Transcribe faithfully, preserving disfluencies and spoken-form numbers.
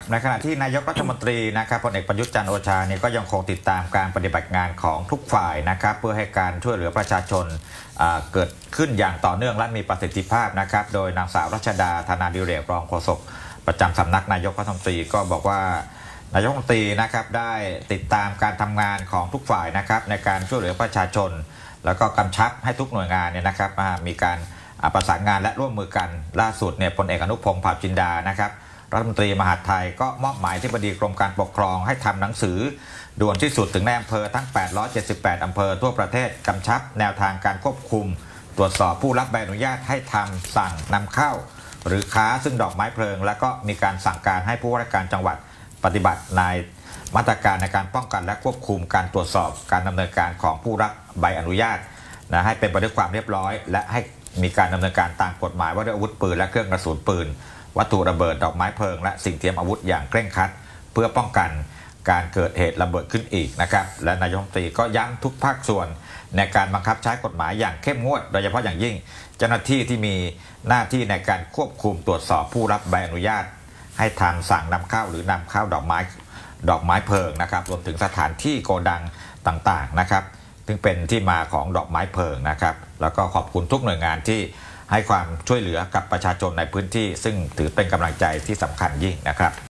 ในขณะที่นายกรัฐมนตรีนะครับพลเอกประยุทธ์จันทร์โอชาเนี่ยก็ยังคงติดตามการปฏิบัติงานของทุกฝ่ายนะครับเพื่อให้การช่วยเหลือประชาชนเกิดขึ้นอย่างต่อเนื่องและมีประสิทธิภาพนะครับโดยนางสาวรัชดาธนาดิเรกรองโฆษกประจำสำนักนายกรัฐมนตรีก็บอกว่านายกรัฐมนตรีนะครับได้ติดตามการทำงานของทุกฝ่ายนะครับในการช่วยเหลือประชาชนแล้วก็กำชับให้ทุกหน่วยงานเนี่ยนะครับมีการประสานงานและร่วมมือกันล่าสุดเนี่ยพลเอกอนุพงษ์เผ่าจินดานะครับรัฐมนตรีมหาดไทยก็มอบหมายที่ปดีกรมการปกครองให้ทำหนังสือด่วนที่สุดถึงในอำเภอทั้งแปดร้อยเจ็ดสิบแปดอำเภอทั่วประเทศกำชับแนวทางการควบคุมตรวจสอบผู้รับใบอนุญาตให้ทำสั่งนำเข้าหรือค้าซึ่งดอกไม้เพลิงแล้วก็มีการสั่งการให้ผู้ว่าราชการจังหวัดปฏิบัติในมาตรการในการป้องกันและควบคุมการตรวจสอบการดำเนินการของผู้รับใบอนุญาตนะให้เป็นไปด้วยความเรียบร้อยและให้มีการดำเนินการตามกฎหมายว่าด้วยอาวุธปืนและเครื่องกระสุนปืนวัตถุระเบิดดอกไม้เพลิงและสิ่งเทียมอาวุธอย่างเคร่งครัดเพื่อป้องกันการเกิดเหตุระเบิดขึ้นอีกนะครับและนายกรัฐมนตรีก็ย้ำทุกภาคส่วนในการบังคับใช้กฎหมายอย่างเข้มงวดโดยเฉพาะอย่างยิ่งเจ้าหน้าที่ที่มีหน้าที่ในการควบคุมตรวจสอบผู้รับใบอนุญาตให้ทำสั่งนำเข้าหรือนำเข้าดอกไม้ดอกไม้เพลิงนะครับรวมถึงสถานที่โกดังต่างๆนะครับซึ่งเป็นที่มาของดอกไม้เพลิงนะครับแล้วก็ขอบคุณทุกหน่วยงานที่ให้ความช่วยเหลือกับประชาชนในพื้นที่ซึ่งถือเป็นกำลังใจที่สำคัญยิ่งนะครับ